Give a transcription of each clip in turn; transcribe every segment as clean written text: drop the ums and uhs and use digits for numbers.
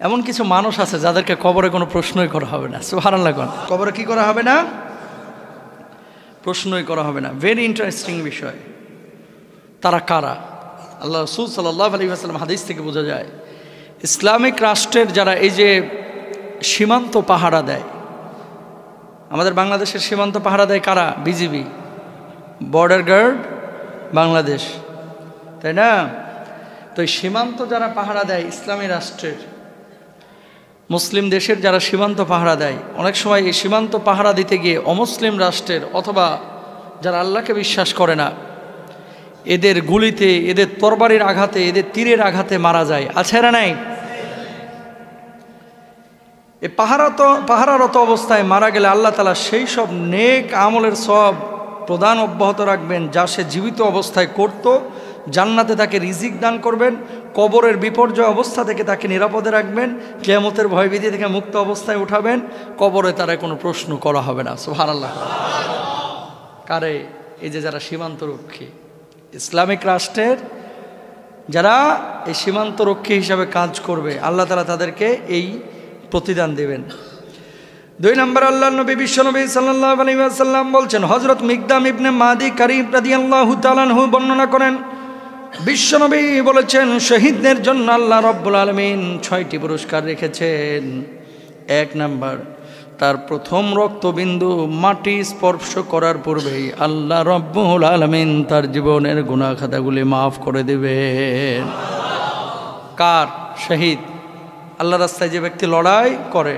এমন কিছু মানুষ আছে যাদেরকে কবরে কোনো প্রশ্নই করা হবে না। সুবহানাল্লাহ। কবরে কি করা হবে না? প্রশ্নই করা হবে না। ভেরি ইন্টারেস্টিং বিষয়। তারা কারা? আল্লাহ রাসূল সাল্লাল্লাহু আলাইহি ওয়াসাল্লাম হাদিস থেকে বোঝা যায়, ইসলামিক রাষ্ট্রের যারা এই যে সীমান্ত পাহারা দেয়, আমাদের বাংলাদেশের সীমান্ত পাহারা দেয় কারা? বিজিবি, বর্ডার গার্ড বাংলাদেশ, তাই না? তো এই সীমান্ত যারা পাহারা দেয় ইসলামী রাষ্ট্রের, মুসলিম দেশের যারা সীমান্ত পাহারা দেয়, অনেক সময় এই সীমান্ত পাহারা দিতে গিয়ে অমুসলিম রাষ্ট্রের অথবা যারা আল্লাহকে বিশ্বাস করে না, এদের গুলিতে, এদের তরবারির আঘাতে, এদের তীরের আঘাতে মারা যায়। আছে না নাই? এ পাহারারত অবস্থায় মারা গেলে আল্লাহ তাআলা সেই সব নেক আমলের সব প্রদান অব্যাহত রাখবেন যা সে জীবিত অবস্থায় করত। জান্নাতে তাকে রিজিক দান করবেন, কবরের বিপর্যয় অবস্থা থেকে তাকে নিরাপদে রাখবেন, কিয়ামতের ভয়ভীতি থেকে মুক্ত অবস্থায় উঠাবেন, কবরে তারা কোনো প্রশ্ন করা হবে না। সুবহানাল্লাহ। কারে? এই যে যারা সীমান্তরক্ষী, ইসলামিক রাষ্ট্রের যারা এই সীমান্তরক্ষী হিসাবে কাজ করবে, আল্লাহ তাআলা তাদেরকে এই প্রতিদান দেবেন। 2 নম্বর, আল্লাহর নবী বিশ্বনবী সাল্লাল্লাহু আলাইহি ওয়াসাল্লাম বলছেন, হযরত মিকদাম ইবনে মাদি কারিব রাদিয়াল্লাহু তাআলা আনহু বর্ণনা করেন, বিশ্বনবী বলেছেন, শহীদদের জন্য আল্লাহ রাব্বুল আলামিন 6টি পুরস্কার রেখেছেন। 1 নম্বর, তার প্রথম রক্তবিন্দু মাটি স্পর্শ করার পূর্বেই আল্লাহ রাব্বুল আলামিন তার জীবনের গুনাহ খাতাগুলি মাফ করে দেবেন। কার? শহীদ, আল্লাহর রাস্তায় যে ব্যক্তি লড়াই করে।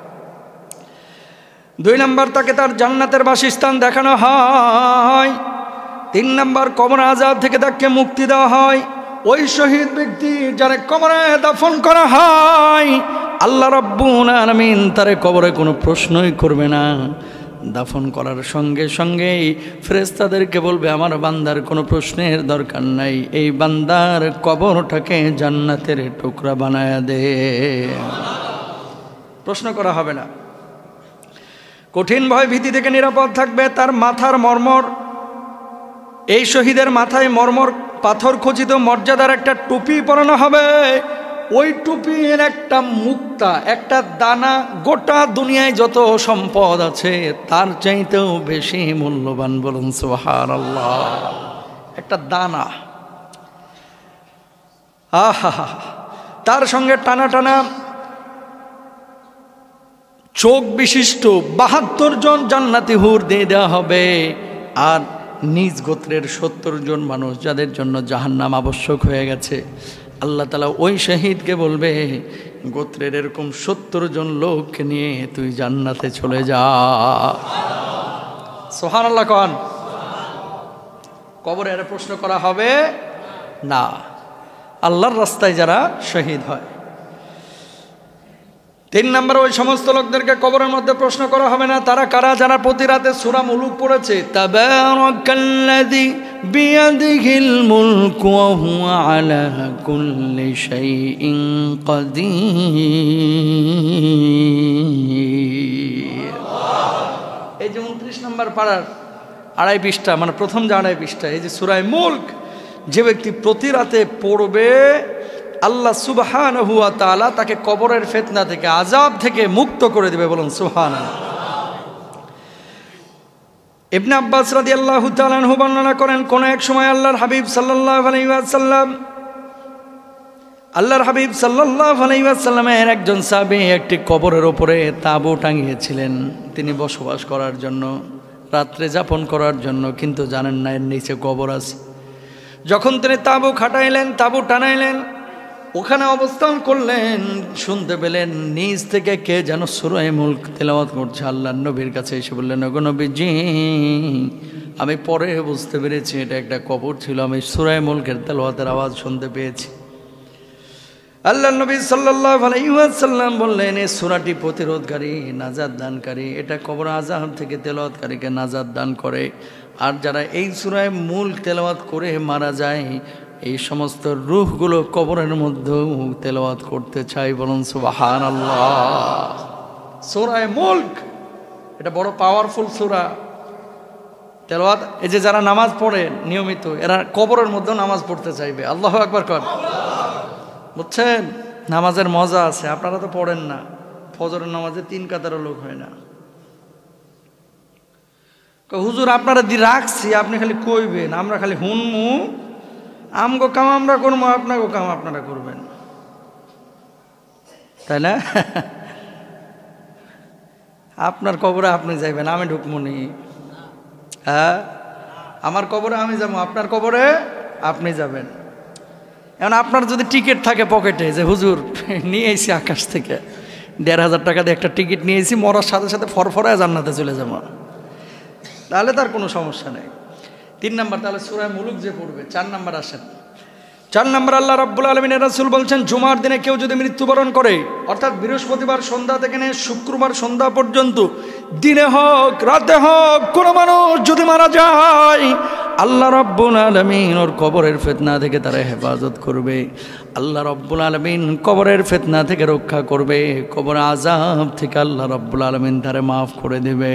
2 নম্বর, তাকে তার জান্নাতের বাসস্থান দেখানো হয়। 3 নম্বর, কবর আযাব থেকে তাকে মুক্তি দেওয়া হয়। ওই শহীদ ব্যক্তি যারা কবরে দাফন করা হয়, আল্লাহ রাব্বুল আলামিন তার কবরে কোনো প্রশ্নই করবে না। দাফন করার সঙ্গে সঙ্গেই ফেরেশতাদেরকে বলবে, আমার বান্দার কোনো প্রশ্নের দরকার নাই, এই বান্দার কবরটাকে জান্নাতের টুকরা বানায়া দে। প্রশ্ন করা হবে না। কঠিন ভয় ভীতি থেকে নিরাপদ থাকবে। তার মাথার মর্মর, এই শহীদের মাথায় মর্মর পাথর খচিত মর্যাদার একটা টুপি পরানো হবে। ওই টুপির একটা মুক্তা, একটা দানা গোটা দুনিয়ায় যত সম্পদ আছে তার চাইতেও বেশি মূল্যবান। বলুন সুবহানাল্লাহ। একটা দানা, আহা, তার সঙ্গে টানা টানা চোখ বিশিষ্ট 72 জন জান্নাতি হুর দিয়ে দেওয়া হবে। আর নিজ গোত্রের 70 জন মানুষ যাদের জন্য জাহান্নাম আবশ্যক হয়ে গেছে, আল্লাহ তাআলা ওই শহীদকে বলবে, গোত্রের এরকম 70 জন লোককে নিয়ে তুই জান্নাতে চলে যা। সুবহানাল্লাহ। কোন কবরে এর প্রশ্ন করা হবে না, আল্লাহর রাস্তায় যারা শহীদ হয়। 3 নম্বর, ওই সমস্ত লোকদেরকে কবরের মধ্যে প্রশ্ন করা হবে না। তারা কারা? যারা প্রতি রাতে সূরা মুলুক পড়েছে, তাবারাকাল্লাযী বিয়াদিহিল মুলকু ওয়া হুয়া আলা কুল্লি শাইইন কাদির। এই যে 29 নম্বর পারার 2.5 পৃষ্ঠা, মানে প্রথম যে 2.5 পৃষ্ঠা, এই যে সূরা মুলক যে ব্যক্তি প্রতি রাতে পড়বে, আল্লাহ সুবহানাহু ওয়া তাআলা তাকে কবরের ফিতনা থেকে, আযাব থেকে মুক্ত করে দিবে। বলুন সুবহানাল্লাহ। ইবনে আব্বাস রাদিয়াল্লাহু তাআলা আনহু বর্ণনা করেন, কোন এক সময় আল্লাহর হাবিব সাল্লাল্লাহু আলাইহি ওয়াসাল্লামের একজন সাহাবী একটি কবরের উপরে তাঁবু টাঙিয়েছিলেন, তিনি বসবাস করার জন্য, রাত্রে যাপন করার জন্য, কিন্তু জানেন না এর নিচে কবর আছে। যখন তিনি তাঁবু খাটাইলেন, তাঁবু টানাইলেন, ওখানে অবস্থান করলেন, শুনতে পেলেন নিজ থেকে কে যেন সূরা মুলক তেলাওয়াত করছে। আল্লাহর নবীর কাছে এসে বললেন, ওগো নবীজি, আমি পরে বুঝতে পেরেছি এটা একটা কবর ছিল, আমি সূরা মুলকের তেলাওয়াতের আওয়াজ শুনতে পেয়েছি। আল্লাহর নবী সাল্লাল্লাহু আলাইহি ওয়াসাল্লাম বললেন, এই সূরাটি প্রতিরোধকারী, নাজাত দানকারী, এটা কবর আযাব থেকে তেলাওয়াতকারীকে নাজাত দান করে। আর যারা এই সূরা মুলক তেলাওয়াত করে মারা যায়, এই সমস্ত রূহগুলো কবরের মধ্যে তেলাওয়াত করতে চাই। বলুন সুবহানাল্লাহ। সূরা মুলক এটা বড় পাওয়ারফুল সূরা। তেলাওয়াত, এই যে যারা নামাজ পড়ে নিয়মিত, এরা কবরের মধ্যে নামাজ পড়তে চাইবে। আল্লাহু আকবার কর, বুঝছেন? নামাজের মজা আছে, আপনারা তো পড়েন না। ফজরের নামাজে 3 কাতারও লোক হয় না। হুজুর আপনারা রাখছি, আপনি খালি কইবেন, আমরা খালি হুনমু, আমগো কাম আমরা করবো, আপনাগো কাম আপনারা করবেন, তাই না? আপনার কবরে আপনি যাইবেন, আমি ঢুকমুনি। হ্যাঁ, আমার কবরে আমি যাবো, আপনার কবরে আপনি যাবেন। এখন আপনার যদি টিকিট থাকে পকেটে, যে হুজুর নিয়ে এসেছি আকাশ থেকে 1,500 টাকা দিয়ে একটা টিকিট নিয়ে এসেছি, মরার সাথে সাথে ফরফরায় জান্নাতে চলে যাবো, তাহলে তার কোনো সমস্যা নেই। 3 নাম্বার, তাহলে সূরা মুলুক যে পড়বে। 4 নাম্বার আসেন। 4 নাম্বার, আল্লাহ রাব্বুল আলামিনের রাসূল বলছেন, জুমার দিনে কেউ যদি মৃত্যুবরণ করে, অর্থাৎ বৃহস্পতিবার সন্ধ্যা থেকে নিয়ে শুক্রবার সন্ধ্যা পর্যন্ত, দিনে হোক রাতে হোক, কোনো মানুষ যদি মারা যায়, আল্লাহ রাব্বুল আলামিন ওর কবরের ফিতনা থেকে তারা হেফাজত করবে। আল্লাহ রাব্বুল আলামিন কবরের ফিতনা থেকে রক্ষা করবে, কবর আযাব থেকে আল্লাহ রাব্বুল আলামিন তারে মাফ করে দেবে।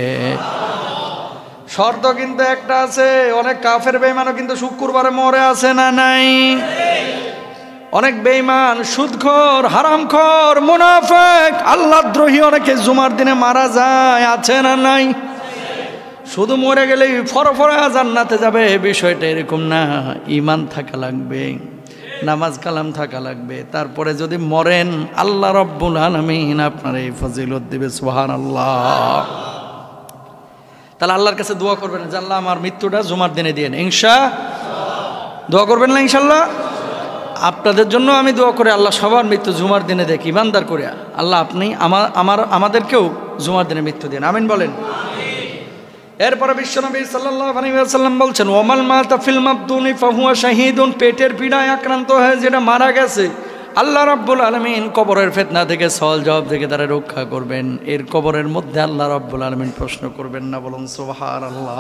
শর্ত কিন্তু একটা আছে, অনেক কাফের বেঈমানও কিন্তু শুক্রবারে মরে আছে না নাই? অনেক বেঈমান, সুদখোর, হারামখোর, মুনাফিক, আল্লাহদ্রোহী অনেকে জুমার দিনে মারা যায়, আছে না নাই? শুধু মরে গেলেই ফরফরা জান্নাতে যাবে বিষয়টা এরকম না। ঈমান থাকা লাগবে, নামাজ কালাম থাকা লাগবে, তারপরে যদি মরেন আল্লাহ রাব্বুল আলামিন আপনার এই ফজিলত দিবে। সুবহানাল্লাহ। তাহলে আল্লাহর কাছে দোয়া করবেন যে আল্লাহ আমার মৃত্যুটা জুমার দিনে দিয়েন, দোয়া করবেন না ইনশাল্লাহ? আপনাদের জন্য আমি দোয়া করে আল্লাহ সবার মৃত্যু জুমার দিনে দেখি, ইমানদার করে। আল্লাহ আপনি আমাদেরকেও জুমার দিনে মৃত্যু দিন, আমিন বলেন। এরপরে বিশ্বনবী সাল্লাল্লাহু আলাইহি ওয়াসাল্লাম বলছেন, ওয়ামাল মাতা ফিল মাবদুনি ফাহুয়া শাহীদুন, পেটের পীড়ায় আক্রান্ত হয়ে যেটা মারা গেছে, আল্লাহ রাব্বুল আলামিন কবরের ফিতনা থেকে, সওয়াল জবাব থেকে তারা রক্ষা করবেন। এর কবরের মধ্যে আল্লাহ রাব্বুল আলামিন প্রশ্ন করবেন না, বলুন সুবহানাল্লাহ।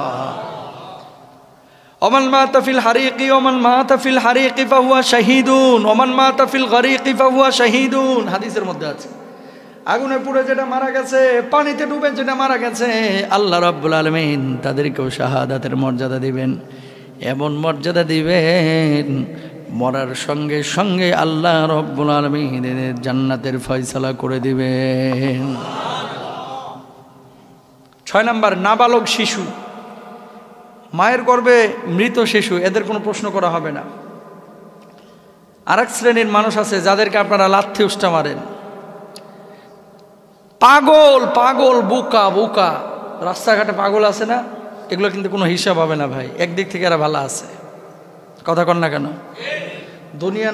ওমান মাতা ফিল হারিকি, ওমান মাতা ফিল হারিকি ফাহুয়া শাহীদুন, ওমান মাতা ফিল গরিকি ফাহুয়া শাহীদুন, হাদিসের মধ্যে আছে। আগুনে পুড়ে যেটা মারা গেছে, পানিতে ডুবে যেটা মারা গেছে, আল্লাহ রাব্বুল আলামিন তাদেরকেও শাহাদাতের মর্যাদা দিবেন। এমন মর্যাদা দিবেন, মরার সঙ্গে সঙ্গে আল্লাহ রাব্বুল আলামিন জান্নাতের ফয়সালা করে দিবেন। 6 নাম্বার, নাবালক শিশু, মায়ের গর্ভে মৃত শিশু, এদের কোনো প্রশ্ন করা হবে না। আরেক শ্রেণীর মানুষ আছে যাদেরকে আপনারা লাথি উষ্টা মারেন, পাগল পাগল, বোকা বোকা, রাস্তাঘাটে পাগল আছে না, এগুলো কিন্তু কোনো হিসাব হবে না ভাই। একদিক থেকে এরা ভালো আছে, কথা কন না কেন? দুনিয়া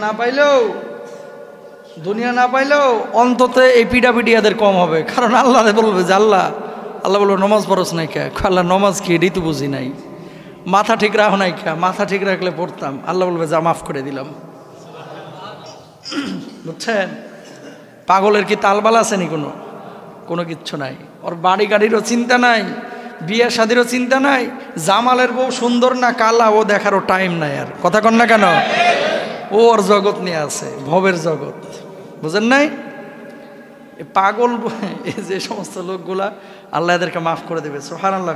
না পাইলেও অন্তত এই পিডাপিডি এদের কম হবে। কারণ আল্লাহ বলবে যে আল্লাহ বলবে নমাজ পড়স নাই কে? আল্লাহ নমাজ কি ঋতু বুঝি নাই, মাথা ঠিক রাখো নাই কে? মাথা ঠিক রাখলে পড়তাম। আল্লাহ বলবে যা মাফ করে দিলাম। বুঝছেন? পাগলের কি তালবাল আছে নি? কোনো কিচ্ছু নাই। ওর বাড়ি গাড়িরও চিন্তা নাই, বিয়ে শাদিরও চিন্তা নাই, জামালের বউ সুন্দর না কালা ও দেখারও টাইম নাই। আর কথা কন না কেন? ও ওর জগৎ নিয়ে আছে, ভবের জগৎ, বুঝেন নাই? পাগল এই যে সমস্ত লোকগুলা, আল্লাহ এদেরকে মাফ করে দেবে। সুবহানাল্লাহ।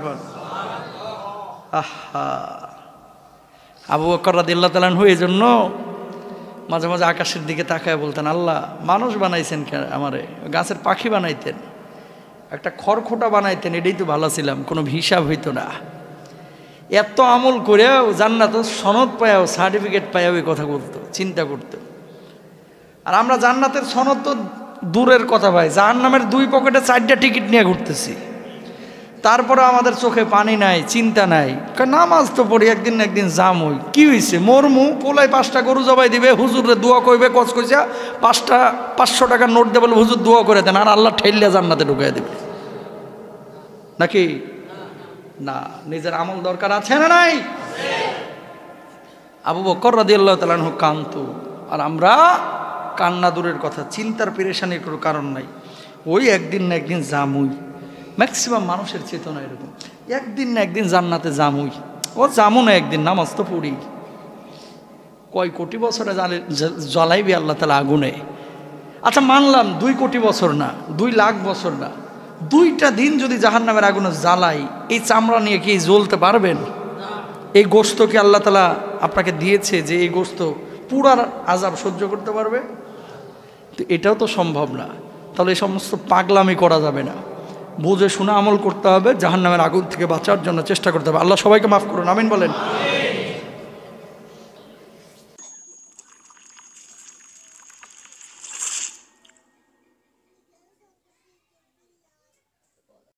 আহা, আবু বকর রাদিয়াল্লাহু তাআলা আনহু এই জন্য মাঝে মাঝে আকাশের দিকে তাকায় বলতেন, আল্লাহ মানুষ বানাইছেন আমারে, গাছের পাখি বানাইতেন, একটা খড়খোটা বানাইতেন, এটাই তো ভালো ছিলাম, কোনো হিসাব হইতো না। এত আমল করেও জান্নাত সনদ পায়াও, সার্টিফিকেট পায়াও এই কথা বলতো, চিন্তা করতো। আর আমরা জান্নাতের সনদ তো দূরের কথা ভাই, জাহান্নামের 2 পকেটে 4টা টিকিট নিয়ে ঘুরতেছি, তারপরে আমাদের চোখে পানি নাই, চিন্তা নাই। নামাজ তো পড়ি, একদিন না একদিন জাম হই, কি হয়েছে? মরমু, পোলায় 5টা গরু জবাই দিবে, হুজুরে দোয়া করবে, কচ কইছা 500 টাকার নোট দেবে, হুজুর দোয়া করে দেন, আর আল্লাহ ঠেললে জান্নাতে ঢুকাই দেবে নাকি? না, নিজের আমল দরকার আছে না নাই? আবু বকর রাদিয়াল্লাহু তাআলা আনহু কাঁদতো, আর আমরা কান্না দূরের কথা, চিন্তার পেরেশানির কোনো কারণ নাই। ওই একদিন না একদিন জামুই, ম্যাক্সিমাম মানুষের চেতনা এরকম, একদিন না একদিন জান্নাতে জামুই। ও জামু না একদিন, নামাজ তো পড়ি, কয় কোটি বছরে জ্বালাইবি আল্লাহ তাআলা আগুনে। আচ্ছা মানলাম 2 কোটি বছর না, 2 লাখ বছর না, 2টা দিন যদি জাহান্নামের আগুনে জ্বালাই, এই চামড়া নিয়ে কি জ্বলতে পারবেন? এই গোশত কি আল্লাহ তাআলা আপনাকে দিয়েছে যে এই গোশত পুরার আযাব সহ্য করতে পারবে? তো এটাও তো সম্ভব না। তাহলে এই সমস্ত পাগলামি করা যাবে না, বুঝে শুনে আমল করতে হবে, জাহান্নামের আগুন থেকে বাঁচার জন্য চেষ্টা করতে হবে। আল্লাহ সবাইকে মাফ করুন, আমিন বলেন।